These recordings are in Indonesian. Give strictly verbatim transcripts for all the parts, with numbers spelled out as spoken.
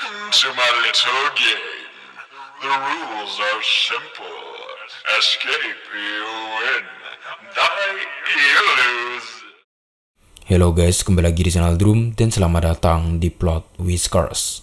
to my little game. The rules are simple. Escape, you win. Die, you lose. Halo guys, kembali lagi di channel Drum dan selamat datang di Plot Whiskers.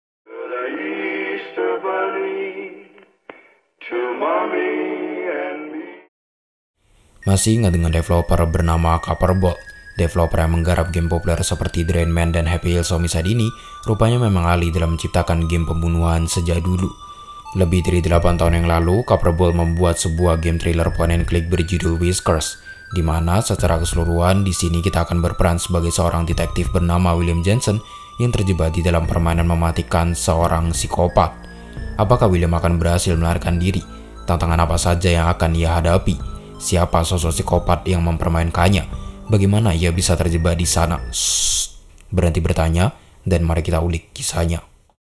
Masih ingat dengan developer bernama Copperbolt? Developer yang menggarap game populer seperti Drain Man dan Happy Hills Homicide ini rupanya memang ahli dalam menciptakan game pembunuhan sejak dulu. Lebih dari delapan tahun yang lalu, Copperbolt membuat sebuah game thriller point and click berjudul Whiskers, di mana secara keseluruhan di sini kita akan berperan sebagai seorang detektif bernama William Jensen yang terjebak di dalam permainan mematikan seorang psikopat. Apakah William akan berhasil melarikan diri? Tantangan apa saja yang akan ia hadapi? Siapa sosok psikopat yang mempermainkannya? Bagaimana ia bisa terjebak di sana? Shh, berhenti bertanya dan mari kita ulik kisahnya.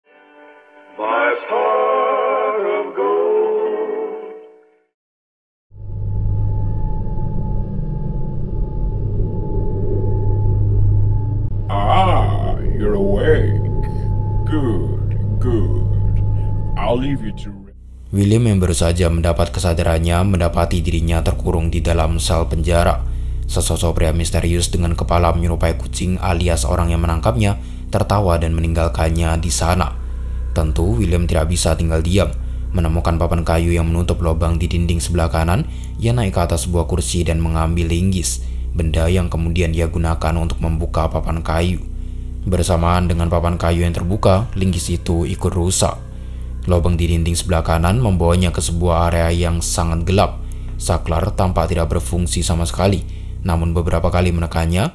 Ah, you're awake. Good, good. I'll leave you to. William yang baru saja mendapat kesadarannya mendapati dirinya terkurung di dalam sel penjara. Sesosok pria misterius dengan kepala menyerupai kucing alias orang yang menangkapnya tertawa dan meninggalkannya di sana. Tentu William tidak bisa tinggal diam. Menemukan papan kayu yang menutup lubang di dinding sebelah kanan, ia naik ke atas sebuah kursi dan mengambil linggis, benda yang kemudian ia gunakan untuk membuka papan kayu. Bersamaan dengan papan kayu yang terbuka, linggis itu ikut rusak. Lubang di dinding sebelah kanan membawanya ke sebuah area yang sangat gelap. Saklar tampak tidak berfungsi sama sekali. Namun beberapa kali menekannya,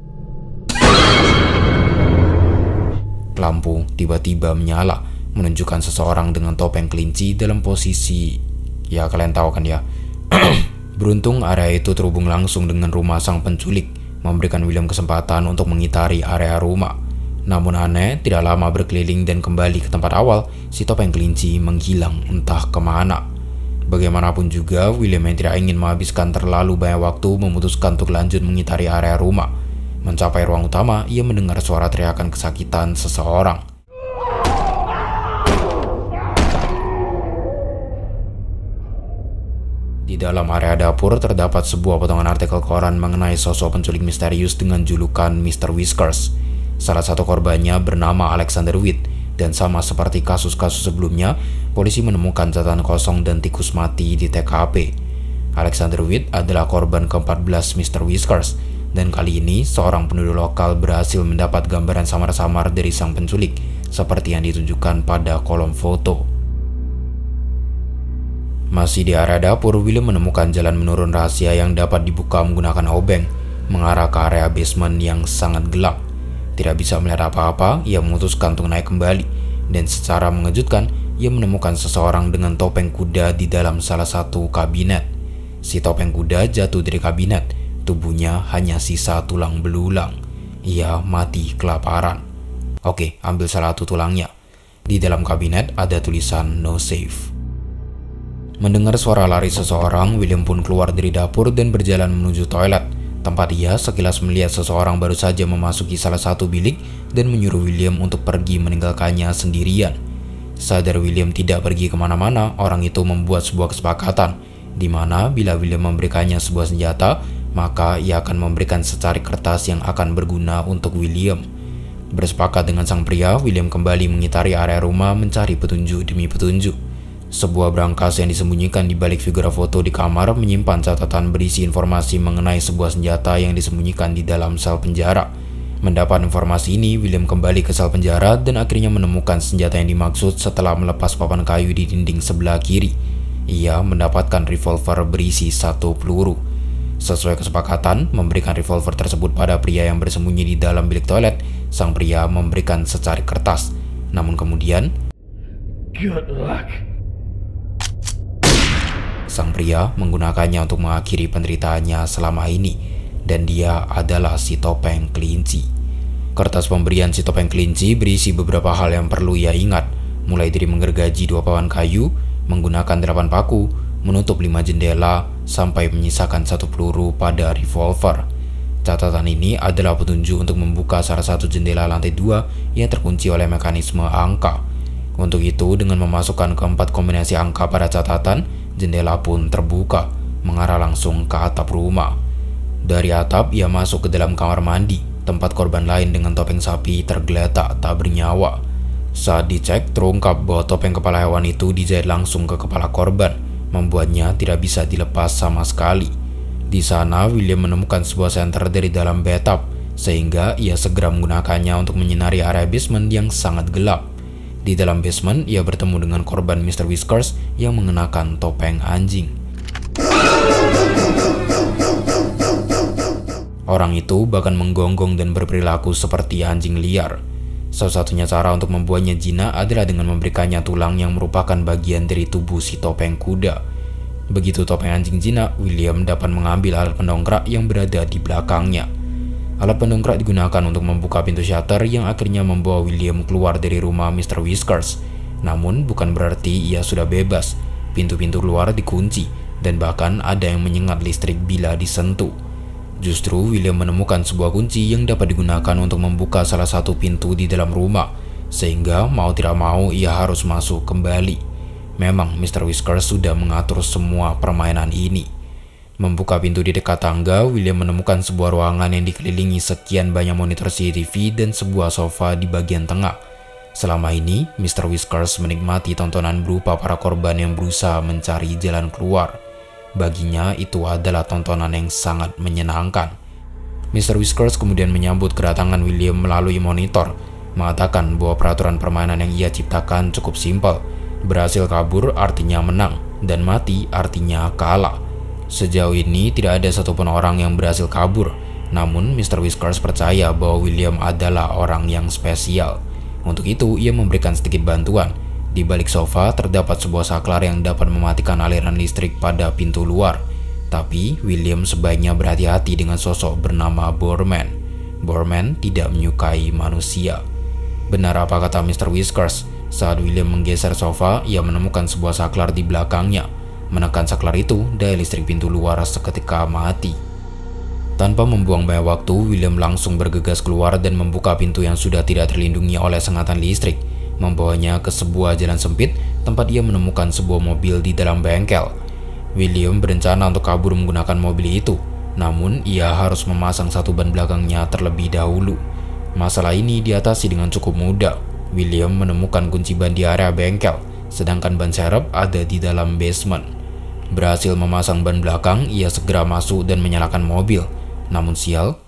lampu tiba-tiba menyala, menunjukkan seseorang dengan topeng kelinci dalam posisi, ya kalian tahu kan ya. Beruntung area itu terhubung langsung dengan rumah sang penculik, memberikan William kesempatan untuk mengitari area rumah. Namun aneh, tidak lama berkeliling dan kembali ke tempat awal, si topeng kelinci menghilang entah kemana. Bagaimanapun juga, William yang tidak ingin menghabiskan terlalu banyak waktu memutuskan untuk lanjut mengitari area rumah. Mencapai ruang utama, ia mendengar suara teriakan kesakitan seseorang. Di dalam area dapur terdapat sebuah potongan artikel koran mengenai sosok penculik misterius dengan julukan mister Whiskers. Salah satu korbannya bernama Alexander Witt. Dan sama seperti kasus-kasus sebelumnya, polisi menemukan catatan kosong dan tikus mati di T K P. Alexander Witt adalah korban ke empat belas mister Whiskers, dan kali ini seorang penduduk lokal berhasil mendapat gambaran samar-samar dari sang penculik, seperti yang ditunjukkan pada kolom foto. Masih di area dapur, William menemukan jalan menurun rahasia yang dapat dibuka menggunakan obeng, mengarah ke area basement yang sangat gelap. Tidak bisa melihat apa-apa, ia memutuskan untuk naik kembali, dan secara mengejutkan, ia menemukan seseorang dengan topeng kuda di dalam salah satu kabinet. Si topeng kuda jatuh dari kabinet, tubuhnya hanya sisa tulang belulang. Ia mati kelaparan. Oke, ambil salah satu tulangnya. Di dalam kabinet ada tulisan no save. Mendengar suara lari seseorang, William pun keluar dari dapur dan berjalan menuju toilet. Tempat ia sekilas melihat seseorang baru saja memasuki salah satu bilik dan menyuruh William untuk pergi meninggalkannya sendirian. Sadar William tidak pergi kemana-mana, orang itu membuat sebuah kesepakatan, di mana bila William memberikannya sebuah senjata, maka ia akan memberikan secari kertas yang akan berguna untuk William. Bersepakat dengan sang pria, William kembali mengitari area rumah mencari petunjuk demi petunjuk. Sebuah brankas yang disembunyikan di balik figura foto di kamar menyimpan catatan berisi informasi mengenai sebuah senjata yang disembunyikan di dalam sel penjara. Mendapat informasi ini, William kembali ke sel penjara dan akhirnya menemukan senjata yang dimaksud setelah melepas papan kayu di dinding sebelah kiri. Ia mendapatkan revolver berisi satu peluru. Sesuai kesepakatan, memberikan revolver tersebut pada pria yang bersembunyi di dalam bilik toilet, sang pria memberikan secari kertas. Namun kemudian, Good luck. sang pria menggunakannya untuk mengakhiri penderitaannya selama ini, dan dia adalah si topeng kelinci. Kertas pemberian si topeng kelinci berisi beberapa hal yang perlu ia ingat, mulai dari menggergaji dua papan kayu, menggunakan delapan paku, menutup lima jendela, sampai menyisakan satu peluru pada revolver. Catatan ini adalah petunjuk untuk membuka salah satu jendela lantai dua yang terkunci oleh mekanisme angka. Untuk itu, dengan memasukkan keempat kombinasi angka pada catatan, jendela pun terbuka, mengarah langsung ke atap rumah. Dari atap, ia masuk ke dalam kamar mandi, tempat korban lain dengan topeng sapi tergeletak tak bernyawa. Saat dicek, terungkap bahwa topeng kepala hewan itu dijahit langsung ke kepala korban, membuatnya tidak bisa dilepas sama sekali. Di sana, William menemukan sebuah senter dari dalam bathtub, sehingga ia segera menggunakannya untuk menyinari area basement yang sangat gelap. Di dalam basement, ia bertemu dengan korban mister Whiskers yang mengenakan topeng anjing. Orang itu bahkan menggonggong dan berperilaku seperti anjing liar. Salah-satunya cara untuk membuatnya jinak adalah dengan memberikannya tulang yang merupakan bagian dari tubuh si topeng kuda. Begitu topeng anjing jinak, William dapat mengambil alat pendongkrak yang berada di belakangnya. Alat pendongkrak digunakan untuk membuka pintu shutter yang akhirnya membawa William keluar dari rumah mister Whiskers. Namun bukan berarti ia sudah bebas. Pintu-pintu luar dikunci dan bahkan ada yang menyengat listrik bila disentuh. Justru William menemukan sebuah kunci yang dapat digunakan untuk membuka salah satu pintu di dalam rumah, sehingga mau tidak mau ia harus masuk kembali. Memang mister Whiskers sudah mengatur semua permainan ini. Membuka pintu di dekat tangga, William menemukan sebuah ruangan yang dikelilingi sekian banyak monitor C C T V dan sebuah sofa di bagian tengah. Selama ini, mister Whiskers menikmati tontonan berupa para korban yang berusaha mencari jalan keluar. Baginya itu adalah tontonan yang sangat menyenangkan. mister Whiskers kemudian menyambut kedatangan William melalui monitor, mengatakan bahwa peraturan permainan yang ia ciptakan cukup simpel. Berhasil kabur artinya menang, dan mati artinya kalah. Sejauh ini tidak ada satupun orang yang berhasil kabur, namun mister Whiskers percaya bahwa William adalah orang yang spesial. Untuk itu, ia memberikan sedikit bantuan. Di balik sofa terdapat sebuah saklar yang dapat mematikan aliran listrik pada pintu luar. Tapi, William sebaiknya berhati-hati dengan sosok bernama Boorman. Boorman tidak menyukai manusia. Benar apa kata mister Whiskers? Saat William menggeser sofa, ia menemukan sebuah saklar di belakangnya. Menekan saklar itu, daya listrik pintu luar seketika mati. Tanpa membuang banyak waktu, William langsung bergegas keluar dan membuka pintu yang sudah tidak terlindungi oleh sengatan listrik, membawanya ke sebuah jalan sempit tempat ia menemukan sebuah mobil di dalam bengkel. William berencana untuk kabur menggunakan mobil itu, namun ia harus memasang satu ban belakangnya terlebih dahulu. Masalah ini diatasi dengan cukup mudah. William menemukan kunci ban di area bengkel, sedangkan ban serep ada di dalam basement. Berhasil memasang ban belakang, ia segera masuk dan menyalakan mobil. Namun sial,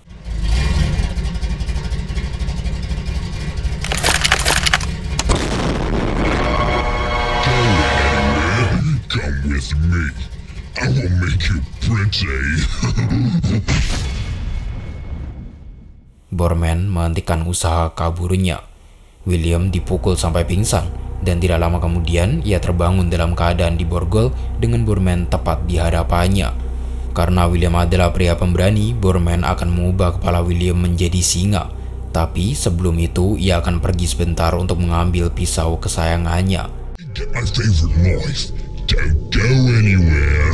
Come with me. I will make you pretty. Boorman menghentikan usaha kaburnya. William dipukul sampai pingsan, dan tidak lama kemudian ia terbangun dalam keadaan diborgol dengan Boorman tepat di hadapannya. Karena William adalah pria pemberani, Boorman akan mengubah kepala William menjadi singa. Tapi sebelum itu, ia akan pergi sebentar untuk mengambil pisau kesayangannya. Get my favorite noise. Don't go anywhere.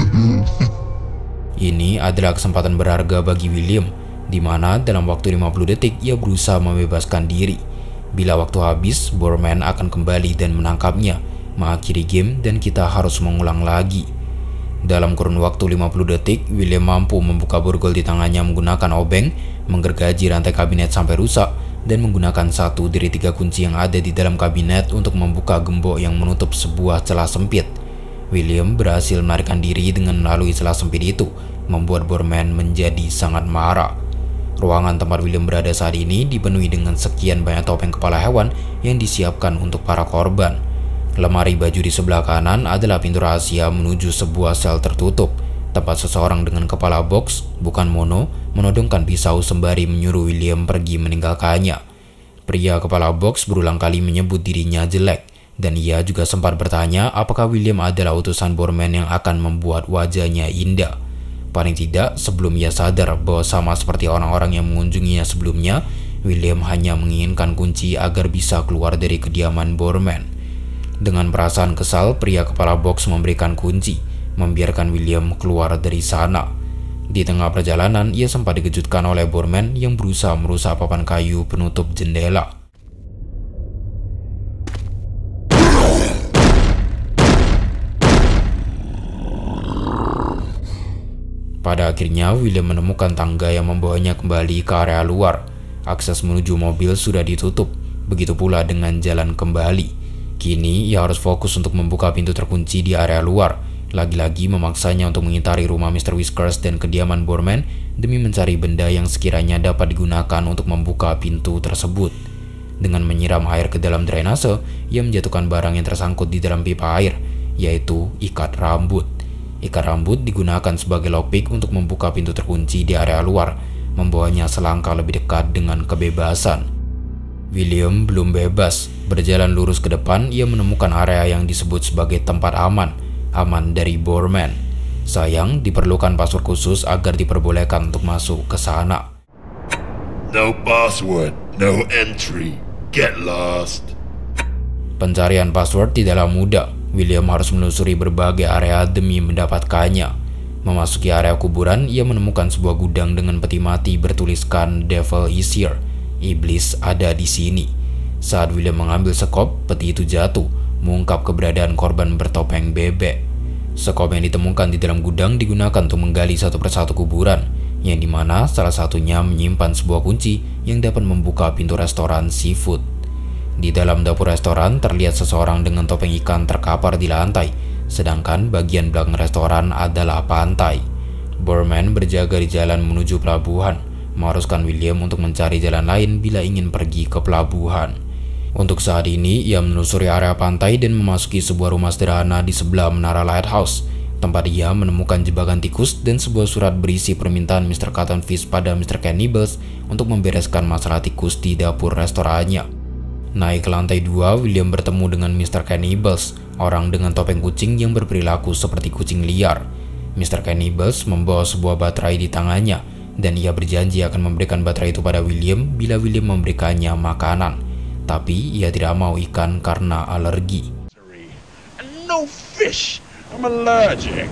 Ini adalah kesempatan berharga bagi William, di mana dalam waktu lima puluh detik ia berusaha membebaskan diri. Bila waktu habis, Boorman akan kembali dan menangkapnya, mengakhiri game dan kita harus mengulang lagi. Dalam kurun waktu lima puluh detik, William mampu membuka borgol di tangannya menggunakan obeng, menggergaji rantai kabinet sampai rusak, dan menggunakan satu dari tiga kunci yang ada di dalam kabinet untuk membuka gembok yang menutup sebuah celah sempit. William berhasil melarikan diri dengan melalui celah sempit itu, membuat Boorman menjadi sangat marah. Ruangan tempat William berada saat ini dipenuhi dengan sekian banyak topeng kepala hewan yang disiapkan untuk para korban. Lemari baju di sebelah kanan adalah pintu rahasia menuju sebuah sel tertutup, tempat seseorang dengan kepala box, bukan mono, menodongkan pisau sembari menyuruh William pergi meninggalkannya. Pria kepala box berulang kali menyebut dirinya jelek, dan ia juga sempat bertanya apakah William adalah utusan Boorman yang akan membuat wajahnya indah. Paling tidak, sebelum ia sadar bahwa sama seperti orang-orang yang mengunjunginya sebelumnya, William hanya menginginkan kunci agar bisa keluar dari kediaman Boorman. Dengan perasaan kesal, pria kepala box memberikan kunci, membiarkan William keluar dari sana. Di tengah perjalanan, ia sempat dikejutkan oleh Borman yang berusaha merusak papan kayu penutup jendela. Pada akhirnya, William menemukan tangga yang membawanya kembali ke area luar. Akses menuju mobil sudah ditutup, begitu pula dengan jalan kembali. Kini, ia harus fokus untuk membuka pintu terkunci di area luar. Lagi-lagi memaksanya untuk mengitari rumah mister Whiskers dan kediaman Borman demi mencari benda yang sekiranya dapat digunakan untuk membuka pintu tersebut. Dengan menyiram air ke dalam drainase, ia menjatuhkan barang yang tersangkut di dalam pipa air, yaitu ikat rambut. Ikat rambut digunakan sebagai lockpick untuk membuka pintu terkunci di area luar, membawanya selangkah lebih dekat dengan kebebasan. William belum bebas. Berjalan lurus ke depan, ia menemukan area yang disebut sebagai tempat aman, aman dari Borman. Sayang, diperlukan password khusus agar diperbolehkan untuk masuk ke sana. No password, no entry. Get lost. Pencarian password tidaklah mudah. William harus menelusuri berbagai area demi mendapatkannya. Memasuki area kuburan, ia menemukan sebuah gudang dengan peti mati bertuliskan Devil is here. Iblis ada di sini. Saat William mengambil sekop, peti itu jatuh, mengungkap keberadaan korban bertopeng bebek. Sekop yang ditemukan di dalam gudang digunakan untuk menggali satu persatu kuburan, yang dimana salah satunya menyimpan sebuah kunci yang dapat membuka pintu restoran seafood. Di dalam dapur restoran terlihat seseorang dengan topeng ikan terkapar di lantai, sedangkan bagian belakang restoran adalah pantai. Borman berjaga di jalan menuju pelabuhan, mengharuskan William untuk mencari jalan lain bila ingin pergi ke pelabuhan. Untuk saat ini, ia menelusuri area pantai dan memasuki sebuah rumah sederhana di sebelah menara lighthouse, tempat ia menemukan jebakan tikus dan sebuah surat berisi permintaan mister Cottonfish pada mister Cannibals untuk membereskan masalah tikus di dapur restorannya. Naik ke lantai dua, William bertemu dengan mister Cannibals, orang dengan topeng kucing yang berperilaku seperti kucing liar. mister Cannibals membawa sebuah baterai di tangannya, dan ia berjanji akan memberikan baterai itu pada William bila William memberikannya makanan. Tapi ia tidak mau ikan karena alergi. No fish. I'm allergic.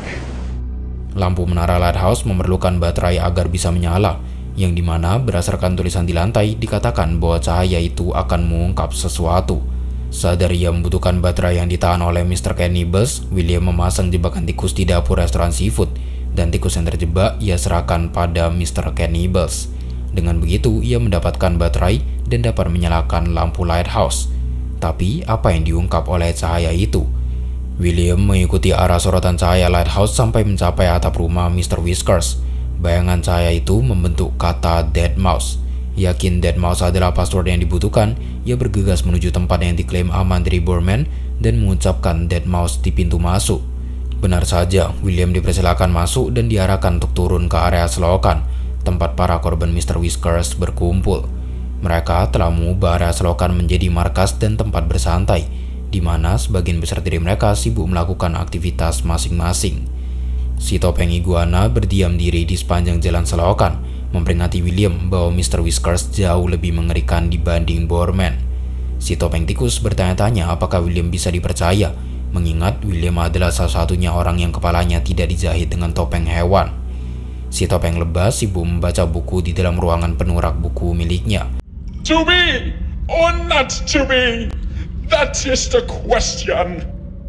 Lampu menara lighthouse memerlukan baterai agar bisa menyala, yang dimana berdasarkan tulisan di lantai dikatakan bahwa cahaya itu akan mengungkap sesuatu. Sadar ia membutuhkan baterai yang ditahan oleh mister Cannibals, William memasang jebakan tikus di dapur restoran seafood, dan tikus yang terjebak ia serahkan pada mister Cannibals. Dengan begitu, ia mendapatkan baterai dan dapat menyalakan lampu lighthouse. Tapi, apa yang diungkap oleh cahaya itu? William mengikuti arah sorotan cahaya lighthouse sampai mencapai atap rumah mister Whiskers. Bayangan cahaya itu membentuk kata Dead Mouse. Yakin Dead Mouse adalah password yang dibutuhkan, ia bergegas menuju tempat yang diklaim aman dari Borman dan mengucapkan Dead Mouse di pintu masuk. Benar saja, William dipersilakan masuk dan diarahkan untuk turun ke area selokan, tempat para korban mister Whiskers berkumpul. Mereka telah mengubah area selokan menjadi markas dan tempat bersantai, di mana sebagian besar dari mereka sibuk melakukan aktivitas masing-masing. Si topeng iguana berdiam diri di sepanjang jalan selokan, memperingati William bahwa mister Whiskers jauh lebih mengerikan dibanding Borman. Si topeng tikus bertanya-tanya apakah William bisa dipercaya, mengingat William adalah salah satunya orang yang kepalanya tidak dijahit dengan topeng hewan. Si topeng lebah sibuk membaca buku di dalam ruangan penuh rak buku miliknya. To be or not to be? That is the question.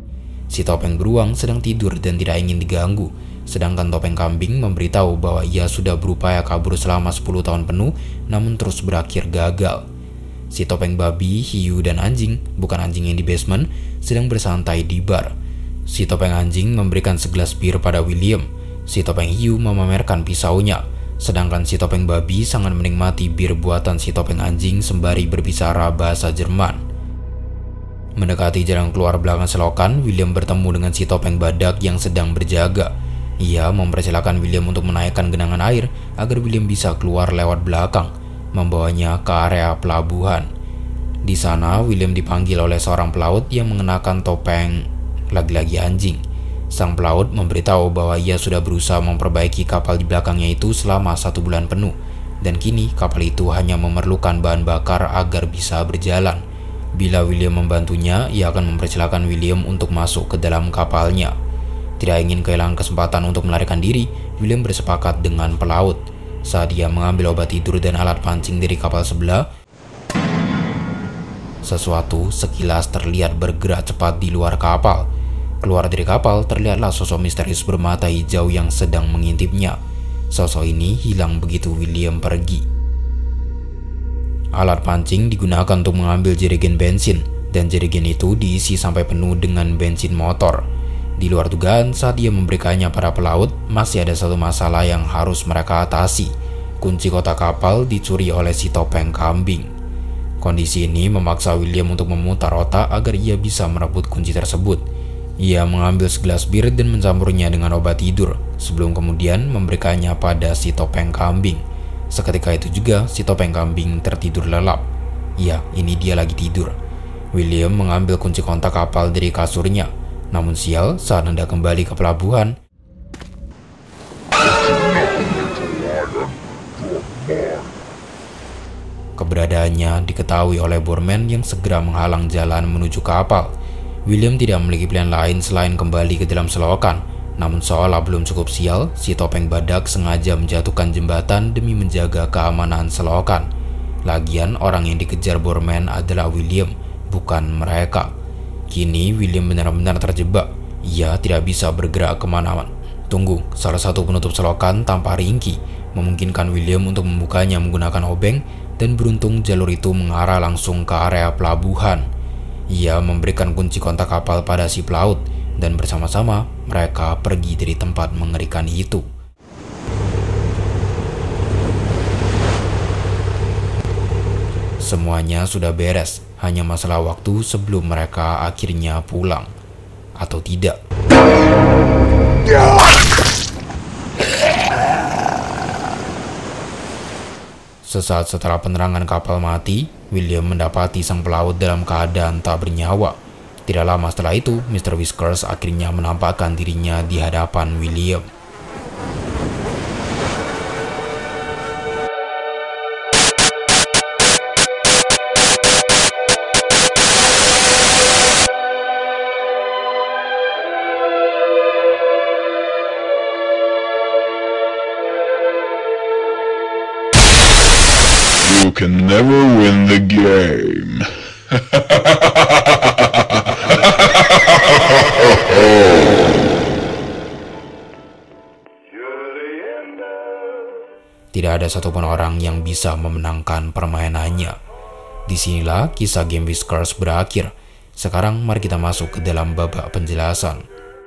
Si topeng beruang sedang tidur dan tidak ingin diganggu, sedangkan topeng kambing memberitahu bahwa ia sudah berupaya kabur selama sepuluh tahun penuh, namun terus berakhir gagal. Si topeng babi, hiu, dan anjing, bukan anjing yang di basement, sedang bersantai di bar. Si topeng anjing memberikan segelas bir pada William. Si topeng hiu memamerkan pisaunya, sedangkan si topeng babi sangat menikmati bir buatan si topeng anjing sembari berbicara bahasa Jerman. Mendekati jalan keluar belakang selokan, William bertemu dengan si topeng badak yang sedang berjaga. Ia mempersilahkan William untuk menaikkan genangan air agar William bisa keluar lewat belakang, membawanya ke area pelabuhan. Di sana, William dipanggil oleh seorang pelaut yang mengenakan topeng lagi-lagi anjing. Sang pelaut memberitahu bahwa ia sudah berusaha memperbaiki kapal di belakangnya itu selama satu bulan penuh, dan kini kapal itu hanya memerlukan bahan bakar agar bisa berjalan. Bila William membantunya, ia akan mempersilahkan William untuk masuk ke dalam kapalnya. Tidak ingin kehilangan kesempatan untuk melarikan diri, William bersepakat dengan pelaut. Saat dia mengambil obat tidur dan alat pancing dari kapal sebelah, sesuatu sekilas terlihat bergerak cepat di luar kapal. Keluar dari kapal, terlihatlah sosok misterius bermata hijau yang sedang mengintipnya. Sosok ini hilang begitu William pergi. Alat pancing digunakan untuk mengambil jerigen bensin, dan jerigen itu diisi sampai penuh dengan bensin motor. Di luar dugaan, saat dia memberikannya para pelaut, masih ada satu masalah yang harus mereka atasi. Kunci kotak kapal dicuri oleh si topeng kambing. Kondisi ini memaksa William untuk memutar otak agar ia bisa merebut kunci tersebut. Ia mengambil segelas bir dan mencampurnya dengan obat tidur, sebelum kemudian memberikannya pada si topeng kambing. Seketika itu juga, si topeng kambing tertidur lelap. Ya, ini dia lagi tidur. William mengambil kunci kontak kapal dari kasurnya. Namun sial, saat hendak kembali ke pelabuhan, keberadaannya diketahui oleh Borman yang segera menghalang jalan menuju kapal. William tidak memiliki pilihan lain selain kembali ke dalam selokan. Namun seolah belum cukup sial, si topeng badak sengaja menjatuhkan jembatan demi menjaga keamanan selokan. Lagian orang yang dikejar Borman adalah William, bukan mereka. Kini William benar-benar terjebak. Ia tidak bisa bergerak kemana-mana. Tunggu, salah satu penutup selokan tanpa ringki memungkinkan William untuk membukanya menggunakan obeng, dan beruntung jalur itu mengarah langsung ke area pelabuhan. Ia memberikan kunci kontak kapal pada si pelaut, dan bersama-sama mereka pergi dari tempat mengerikan itu. Semuanya sudah beres, hanya masalah waktu sebelum mereka akhirnya pulang. Atau tidak. Sesaat setelah penerangan kapal mati, William mendapati sang pelaut dalam keadaan tak bernyawa. Tidak lama setelah itu, mister Whiskers akhirnya menampakkan dirinya di hadapan William. You can never win the game. Tidak ada satupun orang yang bisa memenangkan permainannya. Disinilah kisah game Whiskers berakhir. Sekarang mari kita masuk ke dalam babak penjelasan.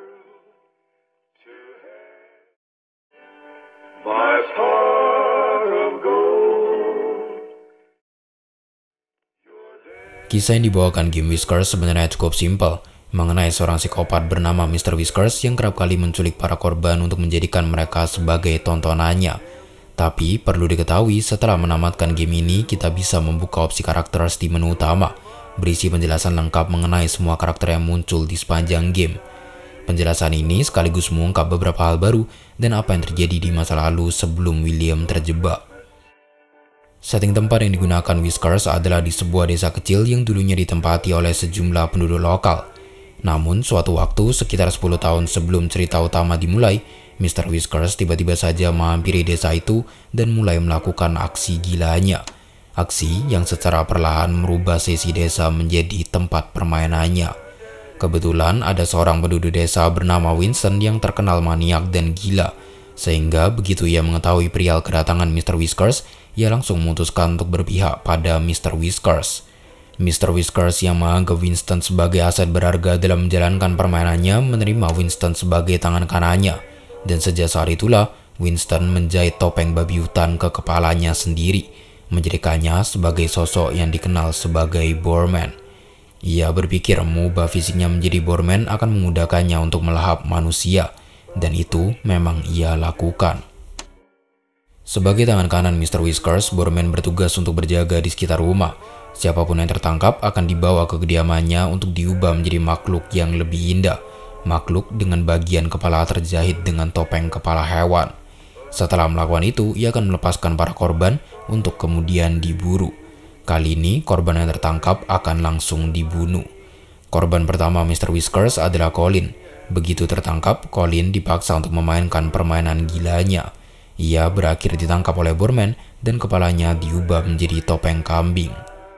Kisah yang dibawakan game Whiskers sebenarnya cukup simpel, mengenai seorang psikopat bernama mister Whiskers yang kerap kali menculik para korban untuk menjadikan mereka sebagai tontonannya. Tapi perlu diketahui, setelah menamatkan game ini, kita bisa membuka opsi karakter di menu utama, berisi penjelasan lengkap mengenai semua karakter yang muncul di sepanjang game. Penjelasan ini sekaligus mengungkap beberapa hal baru dan apa yang terjadi di masa lalu sebelum William terjebak. Setting tempat yang digunakan Whiskers adalah di sebuah desa kecil yang dulunya ditempati oleh sejumlah penduduk lokal. Namun suatu waktu sekitar sepuluh tahun sebelum cerita utama dimulai, mister Whiskers tiba-tiba saja menghampiri desa itu dan mulai melakukan aksi gilanya. Aksi yang secara perlahan merubah sesi desa menjadi tempat permainannya. Kebetulan ada seorang penduduk desa bernama Winston yang terkenal maniak dan gila. Sehingga begitu ia mengetahui perihal kedatangan mister Whiskers, ia langsung memutuskan untuk berpihak pada mister Whiskers. mister Whiskers yang menganggap Winston sebagai aset berharga dalam menjalankan permainannya menerima Winston sebagai tangan kanannya. Dan sejak saat itulah, Winston menjahit topeng babi hutan ke kepalanya sendiri, menjadikannya sebagai sosok yang dikenal sebagai Borman. Ia berpikir mengubah fisiknya menjadi Borman akan memudahkannya untuk melahap manusia. Dan itu memang ia lakukan. Sebagai tangan kanan mister Whiskers, Borman bertugas untuk berjaga di sekitar rumah. Siapapun yang tertangkap akan dibawa ke kediamannya untuk diubah menjadi makhluk yang lebih indah. Makhluk dengan bagian kepala terjahit dengan topeng kepala hewan. Setelah melakukan itu, ia akan melepaskan para korban untuk kemudian diburu. Kali ini, korban yang tertangkap akan langsung dibunuh. Korban pertama mister Whiskers adalah Colin. Begitu tertangkap, Colin dipaksa untuk memainkan permainan gilanya. Ia berakhir ditangkap oleh Boorman dan kepalanya diubah menjadi topeng kambing.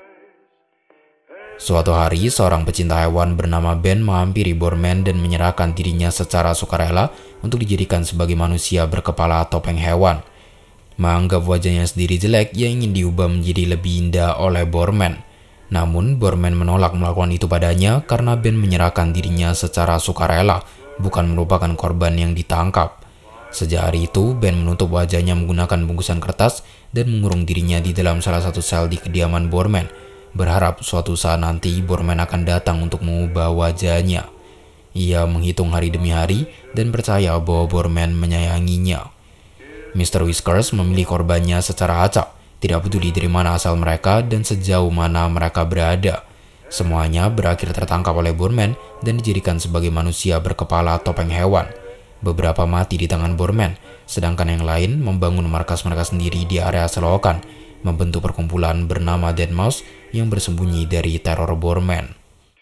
Suatu hari, seorang pecinta hewan bernama Ben menghampiri Boorman dan menyerahkan dirinya secara sukarela untuk dijadikan sebagai manusia berkepala topeng hewan. Menganggap wajahnya sendiri jelek, ia ingin diubah menjadi lebih indah oleh Boorman. Namun, Boorman menolak melakukan itu padanya karena Ben menyerahkan dirinya secara sukarela, bukan merupakan korban yang ditangkap. Sejak hari itu, Ben menutup wajahnya menggunakan bungkusan kertas dan mengurung dirinya di dalam salah satu sel di kediaman Boorman, berharap suatu saat nanti Boorman akan datang untuk mengubah wajahnya. Ia menghitung hari demi hari dan percaya bahwa Boorman menyayanginya. mister Whiskers memilih korbannya secara acak, tidak peduli dari mana asal mereka dan sejauh mana mereka berada. Semuanya berakhir tertangkap oleh Boorman dan dijadikan sebagai manusia berkepala topeng hewan. Beberapa mati di tangan Boorman, sedangkan yang lain membangun markas mereka sendiri di area selokan, membentuk perkumpulan bernama Dead Mouse yang bersembunyi dari teror Boorman.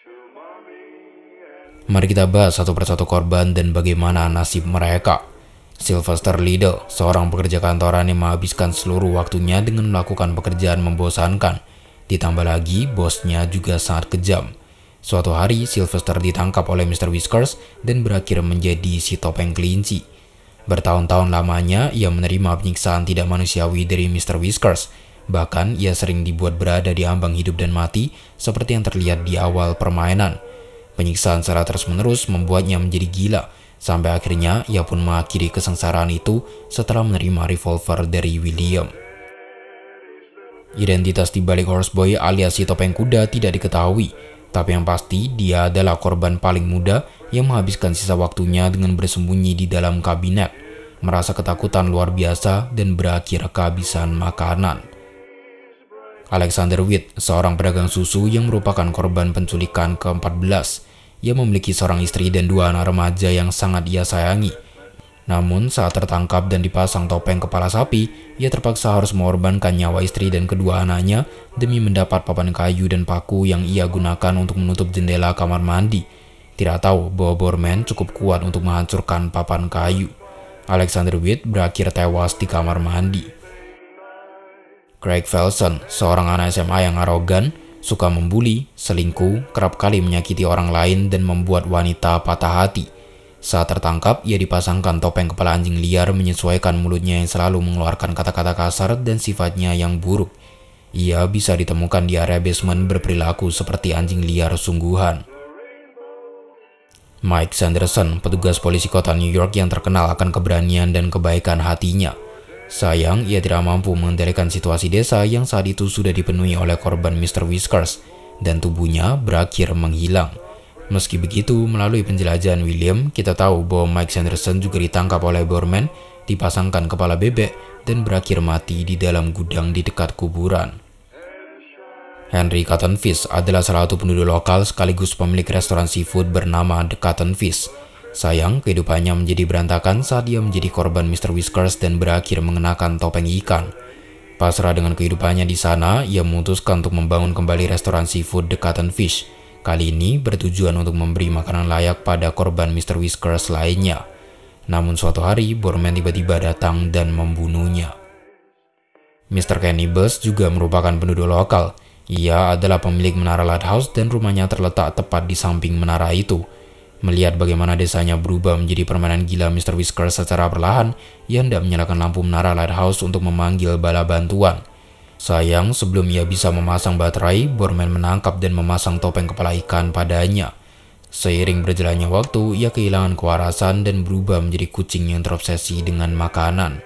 Mari kita bahas satu persatu korban dan bagaimana nasib mereka. Sylvester Liddell, seorang pekerja kantoran yang menghabiskan seluruh waktunya dengan melakukan pekerjaan membosankan. Ditambah lagi, bosnya juga sangat kejam. Suatu hari, Sylvester ditangkap oleh mister Whiskers dan berakhir menjadi si topeng kelinci. Bertahun-tahun lamanya, ia menerima penyiksaan tidak manusiawi dari mister Whiskers. Bahkan, ia sering dibuat berada di ambang hidup dan mati, seperti yang terlihat di awal permainan. Penyiksaan secara terus-menerus membuatnya menjadi gila, sampai akhirnya ia pun mengakhiri kesengsaraan itu setelah menerima revolver dari William. Identitas di balik Horseboy alias si topeng kuda tidak diketahui, tapi yang pasti dia adalah korban paling muda yang menghabiskan sisa waktunya dengan bersembunyi di dalam kabinet, merasa ketakutan luar biasa dan berakhir kehabisan makanan. Alexander Witt, seorang pedagang susu yang merupakan korban penculikan ke empat belas. Ia memiliki seorang istri dan dua anak remaja yang sangat ia sayangi. Namun saat tertangkap dan dipasang topeng kepala sapi, ia terpaksa harus mengorbankan nyawa istri dan kedua anaknya demi mendapat papan kayu dan paku yang ia gunakan untuk menutup jendela kamar mandi. Tidak tahu bahwa Boorman cukup kuat untuk menghancurkan papan kayu. Alexander Witt berakhir tewas di kamar mandi. Craig Felson, seorang anak S M A yang arogan, suka membuli, selingkuh, kerap kali menyakiti orang lain dan membuat wanita patah hati. Saat tertangkap, ia dipasangkan topeng kepala anjing liar menyesuaikan mulutnya yang selalu mengeluarkan kata-kata kasar dan sifatnya yang buruk. Ia bisa ditemukan di area basement berperilaku seperti anjing liar sungguhan. Mike Sanderson, petugas polisi kota New York yang terkenal akan keberanian dan kebaikan hatinya. Sayang, ia tidak mampu mengendalikan situasi desa yang saat itu sudah dipenuhi oleh korban mister Whiskers, dan tubuhnya berakhir menghilang. Meski begitu, melalui penjelajahan William, kita tahu bahwa Mike Sanderson juga ditangkap oleh Boorman, dipasangkan kepala bebek, dan berakhir mati di dalam gudang di dekat kuburan. Henry Cotton Fish adalah salah satu penduduk lokal sekaligus pemilik restoran seafood bernama The Cotton Fish. Sayang, kehidupannya menjadi berantakan saat dia menjadi korban mister Whiskers dan berakhir mengenakan topeng ikan. Pasrah dengan kehidupannya di sana, ia memutuskan untuk membangun kembali restoran seafood The Cotton Fish. Kali ini bertujuan untuk memberi makanan layak pada korban mister Whiskers lainnya. Namun suatu hari, Boorman tiba-tiba datang dan membunuhnya. mister Cannibals juga merupakan penduduk lokal. Ia adalah pemilik menara lighthouse dan rumahnya terletak tepat di samping menara itu. Melihat bagaimana desanya berubah menjadi permainan gila mister Whiskers secara perlahan, ia hendak menyalakan lampu menara lighthouse untuk memanggil bala bantuan. Sayang, sebelum ia bisa memasang baterai, Boorman menangkap dan memasang topeng kepala ikan padanya. Seiring berjalannya waktu, ia kehilangan kewarasan dan berubah menjadi kucing yang terobsesi dengan makanan.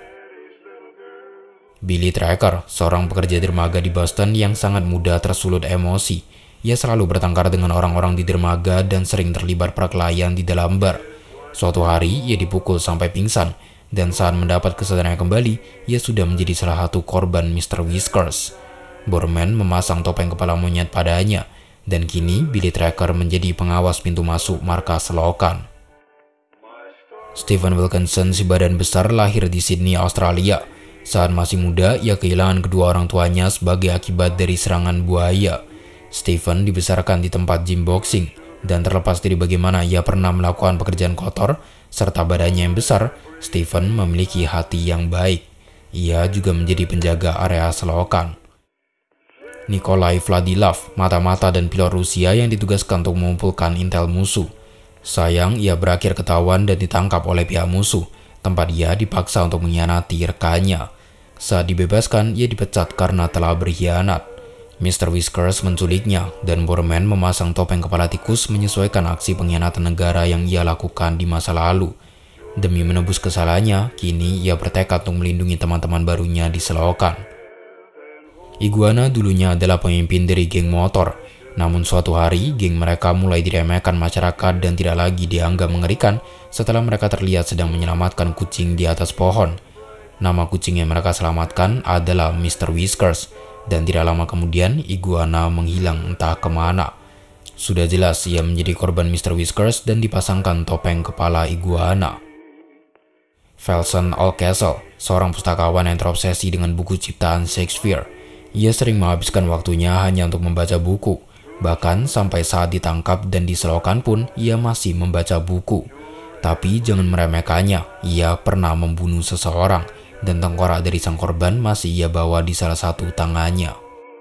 Billy Tracker, seorang pekerja dermaga di Boston yang sangat mudah tersulut emosi. Ia selalu bertengkar dengan orang-orang di dermaga dan sering terlibat perkelahian di dalam bar. Suatu hari, ia dipukul sampai pingsan, dan saat mendapat kesadarannya kembali, ia sudah menjadi salah satu korban mister Whiskers. Boorman memasang topeng kepala monyet padanya, dan kini Billy Tracker menjadi pengawas pintu masuk markas selokan. Stephen Wilkinson, si badan besar, lahir di Sydney, Australia. Saat masih muda, ia kehilangan kedua orang tuanya sebagai akibat dari serangan buaya. Stephen dibesarkan di tempat gym boxing, Dan terlepas dari bagaimana ia pernah melakukan pekerjaan kotor, serta badannya yang besar, Steven memiliki hati yang baik. Ia juga menjadi penjaga area selokan. Nikolai Vladilov, mata-mata dan pilot Rusia yang ditugaskan untuk mengumpulkan intel musuh. Sayang, ia berakhir ketahuan dan ditangkap oleh pihak musuh, tempat ia dipaksa untuk mengkhianati rekannya. Saat dibebaskan, ia dipecat karena telah berkhianat. mister Whiskers menculiknya, dan Borman memasang topeng kepala tikus menyesuaikan aksi pengkhianatan negara yang ia lakukan di masa lalu. Demi menebus kesalahannya, kini ia bertekad untuk melindungi teman-teman barunya di selokan. Iguana dulunya adalah pemimpin dari geng motor, namun suatu hari geng mereka mulai diremehkan masyarakat dan tidak lagi dianggap mengerikan setelah mereka terlihat sedang menyelamatkan kucing di atas pohon. Nama kucing yang mereka selamatkan adalah mister Whiskers. Dan tidak lama kemudian, Iguana menghilang entah kemana. Sudah jelas ia menjadi korban mister Whiskers dan dipasangkan topeng kepala iguana. Felsen Oldcastle, seorang pustakawan yang terobsesi dengan buku ciptaan Shakespeare. Ia sering menghabiskan waktunya hanya untuk membaca buku. Bahkan sampai saat ditangkap dan diselokan pun, ia masih membaca buku. Tapi jangan meremehkannya, ia pernah membunuh seseorang. Dan tengkorak dari sang korban masih ia bawa di salah satu tangannya.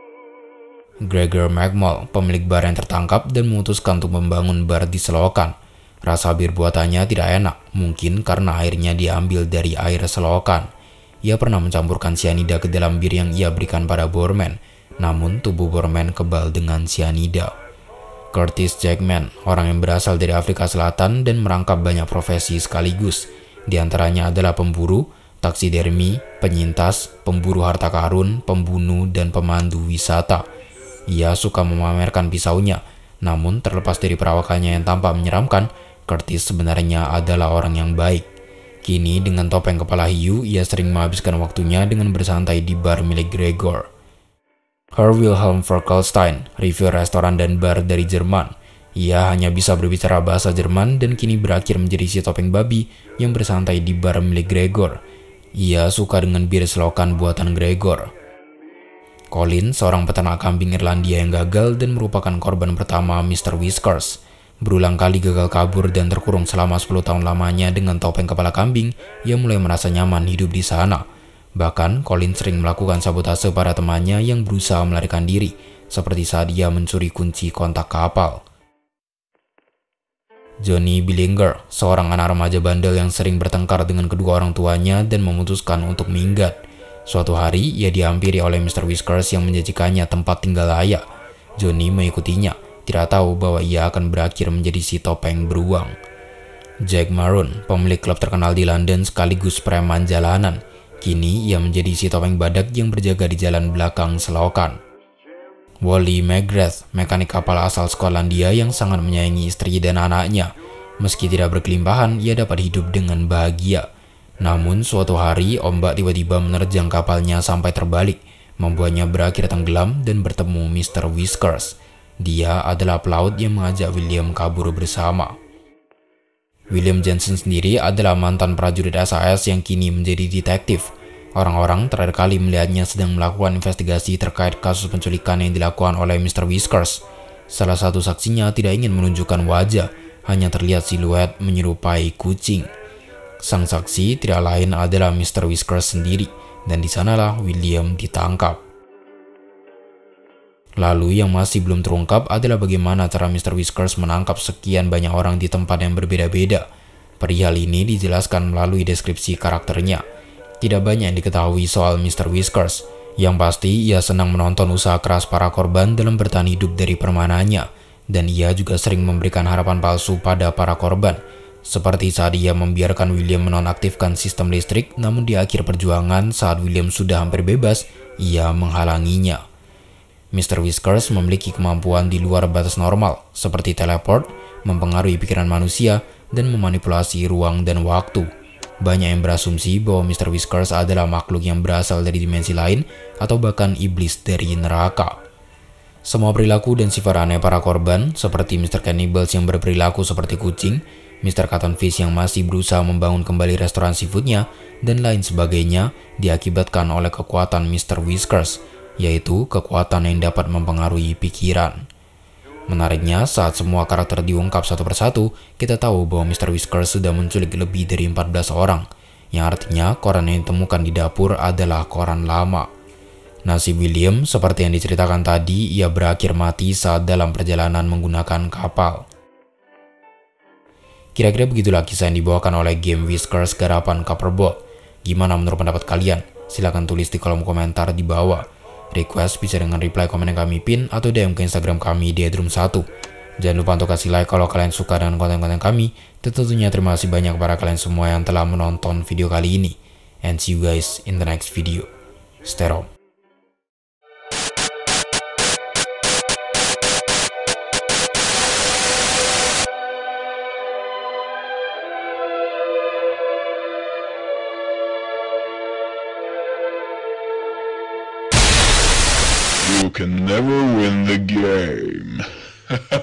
Gregor Magmol, pemilik bar yang tertangkap dan memutuskan untuk membangun bar di selokan. Rasa bir buatannya tidak enak, mungkin karena airnya diambil dari air selokan. Ia pernah mencampurkan cyanida ke dalam bir yang ia berikan pada Borman, namun tubuh Borman kebal dengan cyanida. Curtis Jackman, orang yang berasal dari Afrika Selatan dan merangkap banyak profesi sekaligus. Di antaranya adalah pemburu, taksidermi, penyintas, pemburu harta karun, pembunuh, dan pemandu wisata. Ia suka memamerkan pisaunya, namun terlepas dari perawakannya yang tampak menyeramkan, Curtis sebenarnya adalah orang yang baik. Kini dengan topeng kepala hiu, ia sering menghabiskan waktunya dengan bersantai di bar milik Gregor. Herr Wilhelm Ferkelstein, review restoran dan bar dari Jerman. Ia hanya bisa berbicara bahasa Jerman dan kini berakhir menjadi si topeng babi yang bersantai di bar milik Gregor. Ia suka dengan bir selokan buatan Gregor. Colin, seorang peternak kambing Irlandia yang gagal dan merupakan korban pertama mister Whiskers. Berulang kali gagal kabur dan terkurung selama sepuluh tahun lamanya dengan topeng kepala kambing, ia mulai merasa nyaman hidup di sana. Bahkan, Colin sering melakukan sabotase pada temannya yang berusaha melarikan diri, seperti saat ia mencuri kunci kontak kapal. Johnny Billinger, seorang anak remaja bandel yang sering bertengkar dengan kedua orang tuanya dan memutuskan untuk minggat. Suatu hari, ia dihampiri oleh mister Whiskers yang menjanjikannya tempat tinggal layak. Johnny mengikutinya, tidak tahu bahwa ia akan berakhir menjadi si topeng beruang. Jack Maroon, pemilik klub terkenal di London sekaligus preman jalanan. Kini ia menjadi si topeng badak yang berjaga di jalan belakang selokan. Wally McGrath, mekanik kapal asal Skotlandia yang sangat menyayangi istri dan anaknya. Meski tidak berkelimpahan, ia dapat hidup dengan bahagia. Namun suatu hari, ombak tiba-tiba menerjang kapalnya sampai terbalik, membuatnya berakhir tenggelam dan bertemu mister Whiskers. Dia adalah pelaut yang mengajak William kabur bersama. William Jensen sendiri adalah mantan prajurit S A S yang kini menjadi detektif. Orang-orang terakhir kali melihatnya sedang melakukan investigasi terkait kasus penculikan yang dilakukan oleh mister Whiskers. Salah satu saksinya tidak ingin menunjukkan wajah, hanya terlihat siluet menyerupai kucing. Sang saksi tidak lain adalah mister Whiskers sendiri, dan di sanalah William ditangkap. Lalu yang masih belum terungkap adalah bagaimana cara mister Whiskers menangkap sekian banyak orang di tempat yang berbeda-beda. Perihal ini dijelaskan melalui deskripsi karakternya. Tidak banyak yang diketahui soal mister Whiskers. Yang pasti, ia senang menonton usaha keras para korban dalam bertahan hidup dari permainannya, dan ia juga sering memberikan harapan palsu pada para korban. Seperti saat ia membiarkan William menonaktifkan sistem listrik, namun di akhir perjuangan saat William sudah hampir bebas, ia menghalanginya. mister Whiskers memiliki kemampuan di luar batas normal, seperti teleport, mempengaruhi pikiran manusia, dan memanipulasi ruang dan waktu. Banyak yang berasumsi bahwa mister Whiskers adalah makhluk yang berasal dari dimensi lain atau bahkan iblis dari neraka. Semua perilaku dan sifat aneh para korban, seperti mister Cannibals yang berperilaku seperti kucing, mister Cuttonfish yang masih berusaha membangun kembali restoran seafoodnya, dan lain sebagainya, diakibatkan oleh kekuatan mister Whiskers, yaitu kekuatan yang dapat mempengaruhi pikiran. Menariknya, saat semua karakter diungkap satu persatu, kita tahu bahwa mister Whiskers sudah menculik lebih dari empat belas orang, yang artinya koran yang ditemukan di dapur adalah koran lama. Nasib William, seperti yang diceritakan tadi, ia berakhir mati saat dalam perjalanan menggunakan kapal. Kira-kira begitulah kisah yang dibawakan oleh game Whiskers garapan Copperbot. Gimana menurut pendapat kalian? Silahkan tulis di kolom komentar di bawah. Request bisa dengan reply komen yang kami pin atau D M ke Instagram kami di headroom satu. Jangan lupa untuk kasih like kalau kalian suka dengan konten-konten kami. Dan tentunya terima kasih banyak kepada kalian semua yang telah menonton video kali ini. And see you guys in the next video. Stay home. You can never win the game.